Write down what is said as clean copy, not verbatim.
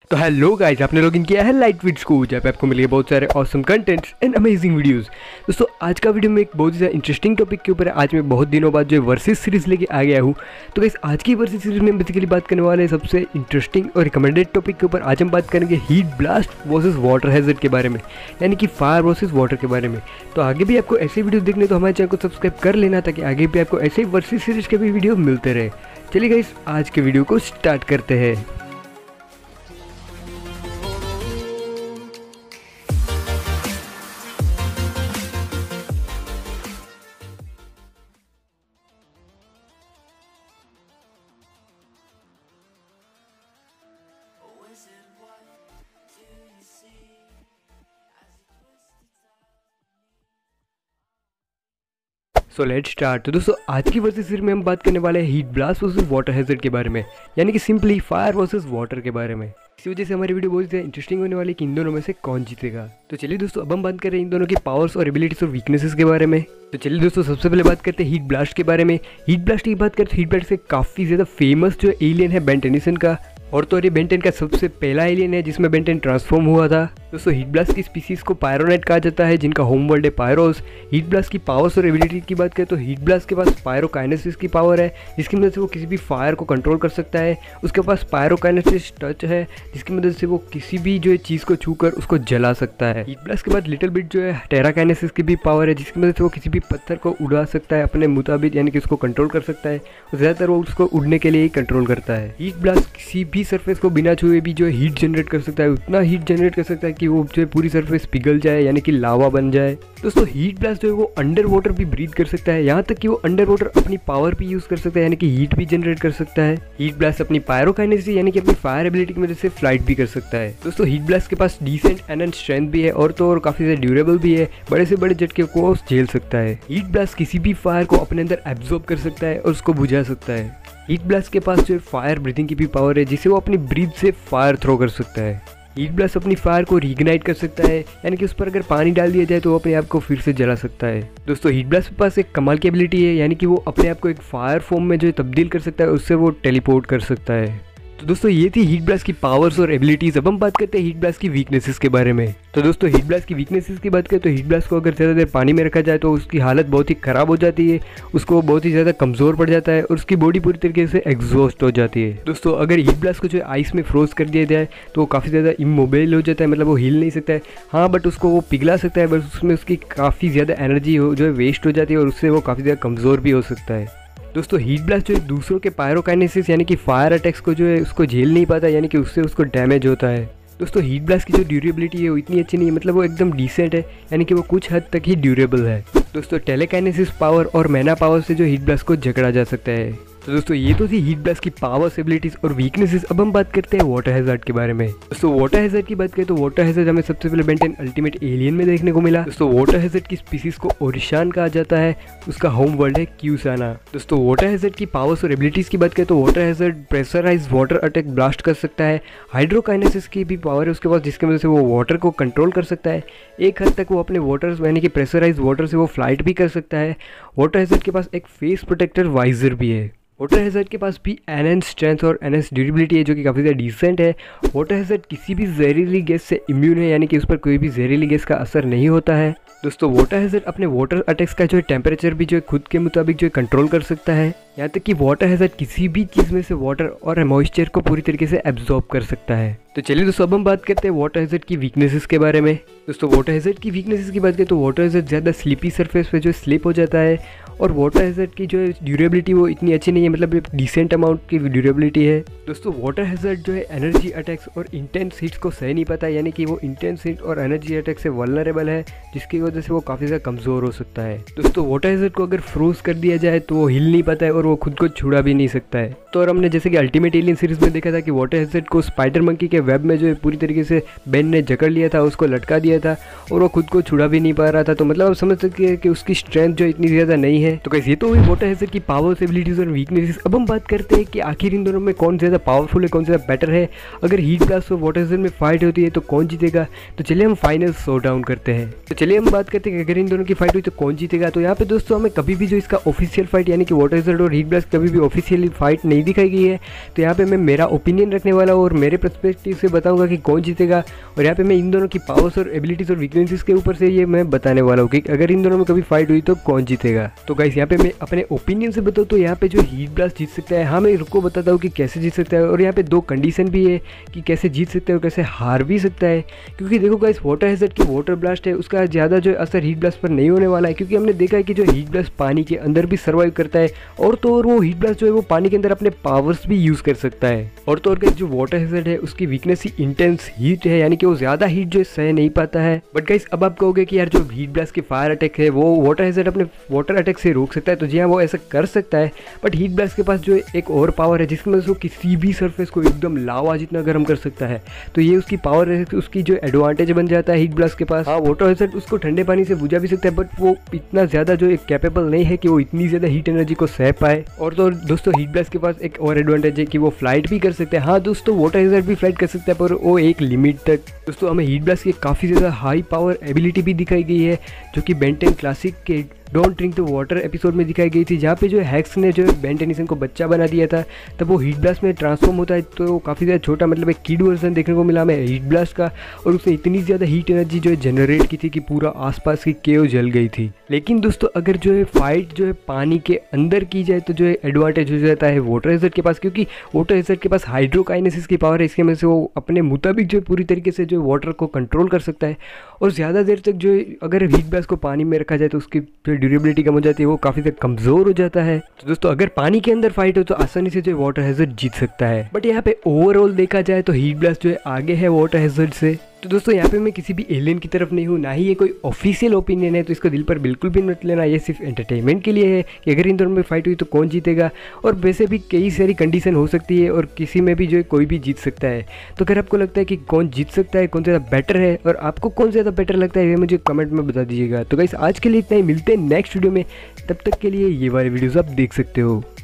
तो hello guys, आपने login किया है लाइट विड्स को, जहाँ पे आपको मिलेंगे बहुत सारे awesome contents and amazing videos. दोस्तों आज का वीडियो में एक बहुत ही ज़्यादा इंटरेस्टिंग टॉपिक के ऊपर है। आज मैं बहुत दिनों बाद जो वर्सेस सीरीज़ लेके आ गया हूँ। तो गाइस आज की वर्सेस सीरीज़ में बेसिकली बात करने वाले सबसे इंटरेस्टिंग और रिकमेंडेड टॉपिक के ऊपर आज हम बात करेंगे heat blast versus water hazard के बारे में, यानी कि फायर वर्सेस वाटर के बारे में। तो आगे भी आपको ऐसे वीडियो देखने तो हमारे चैनल को सब्सक्राइब कर लेना, ताकि आगे भी आपको ऐसे वर्सेस सीरीज़ के भी वीडियो मिलते रहे। चलिए गाइस आज के वीडियो को स्टार्ट करते हैं। So let's start. तो दोस्तों आज की वर्सेस सीरीज में हम बात करने वाले हैं heat blast versus water hazard के बारे में, यानी कि सिंपली फायर वर्सेस वाटर के बारे में। इसी वजह से हमारी वीडियो बहुत ज़्यादा इंटरेस्टिंग होने वाली है कि इन दोनों में से कौन जीतेगा। तो चलिए दोस्तों अब हम बात करें इन दोनों की पावर्स और एबिलिटीज और वीकनेसेस के बारे में। तो चलिए दोस्तों सबसे पहले बात करते हैं हीट ब्लास्ट के बारे में। हीट ब्लास्ट की बात करते हैं, हीट ब्लास्ट से काफ़ी ज़्यादा फेमस जो एलियन है बेन टेनिसन का, और तो ये बेन 10 का सबसे पहला एलियन है जिसमें बेन 10 ट्रांसफॉर्म हुआ था। दोस्तों हीट ब्लास्ट की स्पीसीज को पायरोनाइट कहा जाता है, जिनका होम वर्ल्ड है पायरोस। हीट ब्लास्ट की पावर्स और एबिलिटी की बात करें तो हीट ब्लास्ट के पास पायरोकाइनेसिस की पावर है, जिसकी मदद से वो किसी भी फायर को कंट्रोल कर सकता है। उसके पास पायरोकाइनेसिस टच है, जिसकी मदद से वो किसी भी जो है चीज़ को छूकर उसको जला सकता है। हीट ब्लास्ट के बाद लिटिल बिट जो है टेराकाइनेसिस की भी पावर है, जिसकी मदद से वो किसी भी पत्थर को उड़ा सकता है अपने मुताबिक, यानी कि उसको कंट्रोल कर सकता है। ज़्यादातर वो उसको उड़ने के लिए ही कंट्रोल करता है। हीट ब्लास्ट किसी भी सरफेस को बिना छुए भी जो हीट जनरेट कर सकता है, उतना हीट जनरेट कर सकता है कि वो जो पूरी सरफेस पिघल जाए, यानी कि लावा बन जाए। दोस्तों हीट ब्लास्ट जो है वो अंडर वाटर भी ब्रीथ कर सकता है, यहाँ तक कि वो अंडर वाटर अपनी पावर भी यूज कर सकता है, यानी कि हीट भी जनरेट कर सकता है। हीट ब्लास्ट अपनी पायरोकाइनेसिस यानी कि अपनी फायर एबिलिटी की मदद से फ्लाइट भी कर सकता है। दोस्तों हीट ब्लास्ट के पास डिसेंट एंड स्ट्रेंथ भी है, और तो और काफी ज्यादा ड्यूरेबल भी है, बड़े से बड़े झटके को झेल सकता है। हीट ब्लास्ट किसी भी फायर को अपने अंदर एब्जॉर्ब कर सकता है और उसको बुझा सकता है। हीट ब्लास्ट के पास जो फायर ब्रीथिंग की भी पावर है, जिसे वो अपनी ब्रीथ से फायर थ्रो कर सकता है। हीट ब्लास्ट अपनी फायर को रीइग्नाइट कर सकता है, यानी कि उस पर अगर पानी डाल दिया जाए तो वो अपने आप को फिर से जला सकता है। दोस्तों हीट ब्लास्ट के पास एक कमाल की एबिलिटी है, यानी कि वो अपने आप को एक फायर फॉर्म में जो तब्दील कर सकता है, उससे वो टेलीपोर्ट कर सकता है। तो दोस्तों ये थी हीट ब्लास्ट की पावर्स और एबिलिटीज। अब हम बात करते हैं हीट ब्लास्ट की वीकनेसेस के बारे में। तो दोस्तों हीट ब्लास्ट की वीकनेसेस की बात करें तो हीट ब्लास्ट को अगर ज़्यादा देर पानी में रखा जाए तो उसकी हालत बहुत ही ख़राब हो जाती है, उसको बहुत ही ज़्यादा कमज़ोर पड़ जाता है और उसकी बॉडी पूरी तरीके से एग्जॉस्ट हो जाती है। दोस्तों अगर हीट ब्लास्ट को जो आइस में फ्रोज कर दिया जाए तो वो काफ़ी ज़्यादा इमोबाइल हो जाता है, मतलब वो हिल नहीं सकता है। हाँ बट उसको वो पिघला सकता है, बट उसमें उसकी काफ़ी ज़्यादा एनर्जी जो है वेस्ट हो जाती है और उससे वो काफ़ी ज़्यादा कमज़ोर भी हो सकता है। दोस्तों हीट ब्लास्ट जो है दूसरों के पायरोकाइनेसिस यानी कि फायर अटैक्स को जो है उसको झेल नहीं पाता, यानी कि उससे उसको डैमेज होता है। दोस्तों हीट ब्लास्ट की जो ड्यूरेबिलिटी है वो इतनी अच्छी नहीं है, मतलब वो एकदम डिसेंट है, यानी कि वो कुछ हद तक ही ड्यूरेबल है। दोस्तों टेलेकाइनेसिस पावर और मैना पावर से जो हीट ब्लास्ट को झगड़ा जा सकता है। तो दोस्तों ये तो थी हीट ब्लास्ट की पावर्स, एबिलिटीज और वीकनेसेस। अब हम बात करते हैं वाटर हैजर्ड के बारे में। दोस्तों वाटर हैजर्ड की बात करें तो वाटर हैजर्ड हमें सबसे पहले बेन 10 अल्टीमेट एलियन में देखने को मिला। दोस्तों वाटर हैजर्ड की स्पीसीज को ओरिशान कहा जाता है, उसका होम वर्ल्ड है क्यूसाना। दोस्तों वाटर हैजर्ड की पावर्स और एबिलिटीज की बात करें तो water hazard pressurize water attack blast कर सकता है। हाइड्रोकाइनेसिस की भी पावर है उसके पास, जिसकी वजह से वो वाटर को कंट्रोल कर सकता है। एक हद तक वो अपने वाटर यानी कि प्रेशराइज वाटर से वो फ्लाइट भी कर सकता है। वाटर हैजर्ड के पास एक फेस प्रोटेक्टर वाइजर भी है। वाटर हैजर्ड के पास भी एनहेंस स्ट्रेंथ और एनहेंस ड्यूरेबिलिटी है, जो कि काफ़ी ज़्यादा डिसेंट है। वाटर हैजर्ड किसी भी जहरीली गैस से इम्यून है, यानी कि उस पर कोई भी जहरीली गैस का असर नहीं होता है। दोस्तों वाटर हैजर्ड अपने वाटर अटैक्स का जो है टेम्परेचर भी जो है खुद के मुताबिक जो है कंट्रोल कर सकता है, यहाँ तक कि वाटर हैजर्ड किसी भी चीज़ में से वाटर और मॉइस्चर को पूरी तरीके से एब्जॉर्ब कर सकता है। तो चलिए दोस्तों अब हम बात करते हैं वाटर हैजर्ड की वीकनेसेस के बारे में। दोस्तों वाटर हैजर्ड की वीकनेसेस की बात करें तो वाटर हैजर्ड ज़्यादा स्लिपी सरफेस पे जो स्लिप हो जाता है, और वाटर हैजर्ड की जो है ड्यूरेबिलिटी वो इतनी अच्छी नहीं है, मतलब एक डिसेंट अमाउंट की ड्यूरेबिलिटी है। दोस्तों वाटर हैजर्ड जो है एनर्जी अटैक्स और इंटेंस हीट्स को सह नहीं पाता, यानी कि वो इंटेंस हीट और एनर्जी अटैक से वल्नरेबल है, जिसकी वजह से वो काफ़ी ज़्यादा कमज़ोर हो सकता है। दोस्तों वाटर हैजर्ड को अगर फ्रोज कर दिया जाए तो वो हिल नहीं पाता है और वो खुद को छुड़ा भी नहीं सकता है। तो और हमने जैसे कि अल्टीमेट एलियन सीरीज में देखा था कि वाटर हैजर्ड को स्पाइडर मंकी के वेब में जो है पूरी तरीके से बेन ने जकड़ लिया था, उसको लटका दिया था और वो खुद को छुड़ा भी नहीं पा रहा था। तो मतलब आप समझ सकते हैं कि उसकी स्ट्रेंथ जो इतनी ज़्यादा नहीं है, है। तो गाइस ये तो हुई वाटर हैजर्ड की पावर्स, एबिलिटीज और वीकनेसेस। अब हम बात करते हैं कि आखिर इन दोनों में कौन ज़्यादा पावरफुल है, कौन ज़्यादा बेटर है। अगर हीट ब्लास्ट और वाटर हैजर्ड में फाइट होती है तो कौन जीतेगा। तो चलिए हम फाइनल शो डाउन करते हैं। तो चलिए हम बात करते हैं कि अगर इन दोनों की फाइट हुई तो कौन जीतेगा। तो यहाँ पे दोस्तों हमें कभी भी जो इसका ऑफिशियल फाइट यानी कि वाटर हैजर्ड और हीट ब्लास्ट कभी भी ऑफिशियली फाइट नहीं दिखाई गई है। तो यहाँ पे मैं मेरा ओपिनियन रखने वाला हूँ और मेरे पर्सपेक्टिव से बताऊंगा कि कौन जीतेगा। और यहाँ पे मैं इन दोनों की पावर्स और एबिलिटीज और वीकनेसेस के ऊपर से ये मैं बताने वाला हूँ कि अगर इन दोनों में कभी फाइट हुई तो कौन जीतेगा। तो गाइस यहाँ पे मैं अपने ओपिनियन से बताऊँ तो यहाँ पे जो हीट ब्लास्ट जीत सकता है। हाँ मैं रुको बताता हूँ कि कैसे जीत सकता है। और यहाँ पे दो कंडीशन भी है कि कैसे जीत सकता है और कैसे हार भी सकता है। क्योंकि देखो गाइस वाटर हैजर्ड की वाटर ब्लास्ट है उसका ज़्यादा जो असर हीट ब्लास्ट पर नहीं होने वाला है। क्योंकि हमने देखा है कि जो हीट ब्लास्ट पानी के अंदर भी सर्वाइव करता है और तो और वो हीट ब्लास्ट जो है वो पानी के अंदर अपने पावर्स भी यूज़ कर सकता है। और तो और गाइस जो वाटर हैजर्ड है उसकी वीकनेस ही इंटेंस हीट है, यानी कि वो ज़्यादा हीट जो सह नहीं पाता है। बट गाइस अब आप कहोगे कि यार जो हीट ब्लास्ट के फायर अटैक है वो वाटर हैजर्ड अपने वाटर अटैक से रोक सकता है। तो जी हाँ वो ऐसा कर सकता है। बट हीट ब्लास्ट के पास जो एक और पावर है जिसकी वजह से वो किसी भी सरफेस को एकदम लावा जितना गर्म कर सकता है। तो ये उसकी पावर है, उसकी जो एडवांटेज बन जाता है हीट ब्लास्ट के पास। हाँ वाटर हैजर्ड उसको ठंडे पानी से बुझा भी सकता है बट वो इतना ज़्यादा जो एक कैपेबल नहीं है कि वो इतनी ज़्यादा हीट एनर्जी को सह पाए। और तो दोस्तों हीट ब्लास्ट के पास एक और एडवांटेज है कि वो फ्लाइट भी कर सकते हैं। हाँ दोस्तों वाटर हैजर्ड भी फ्लाइट कर सकता है पर वो एक लिमिट तक। दोस्तों हमें हीट ब्लास्ट की काफ़ी ज़्यादा हाई पावर एबिलिटी भी दिखाई गई है जो कि बेन 10 क्लासिक के don't drink the water episode में दिखाई गई थी, जहाँ पे जो हैक्स ने जो बेन टेनिसन को बच्चा बना दिया था तब वो हीट ब्लास्ट में ट्रांसफॉर्म होता है। तो काफ़ी ज़्यादा छोटा मतलब एक किड वर्जन देखने को मिला हमें हीट ब्लास्ट का। और उसने इतनी ज़्यादा हीट एनर्जी जो है जनरेट की थी कि पूरा आसपास की केव जल गई थी। लेकिन दोस्तों अगर जो है फाइट जो है पानी के अंदर की जाए तो जो है एडवांटेज हो जाता है वाटर हैजर्ड के पास। क्योंकि वाटर हैजर्ड के पास हाइड्रोकाइनेसिस की पावर है, इसके वजह से वो अपने मुताबिक जो है पूरी तरीके से जो वाटर को कंट्रोल कर सकता है। और ज़्यादा देर तक जो अगर हीट ब्लास्ट को पानी में रखा जाए तो उसकी जो ड्यूरेबिलिटी कम हो जाती है, वो काफ़ी ज़्यादा कमज़ोर हो जाता है। तो दोस्तों अगर पानी के अंदर फाइट हो तो आसानी से जो वाटर हैजर्ड जीत सकता है। बट यहाँ पे ओवरऑल देखा जाए तो हीट ब्लास्ट जो है आगे है वाटर हैजर्ड से। तो दोस्तों यहाँ पे मैं किसी भी एलियन की तरफ नहीं हूँ, ना ही ये कोई ऑफिशियल ओपिनियन है, तो इसको दिल पर बिल्कुल भी मत लेना। ये सिर्फ एंटरटेनमेंट के लिए है कि अगर इन दोनों में फाइट हुई तो कौन जीतेगा। और वैसे भी कई सारी कंडीशन हो सकती है और किसी में भी जो है कोई भी जीत सकता है। तो अगर आपको लगता है कि कौन जीत सकता है, कौन ज़्यादा बेटर है और आपको कौन ज़्यादा बेटर लगता है, ये मुझे कमेंट में बता दीजिएगा। तो गाइस आज के लिए इतना ही, मिलते हैं नेक्स्ट वीडियो में। तब तक के लिए ये वाले वीडियोज़ आप देख सकते हो।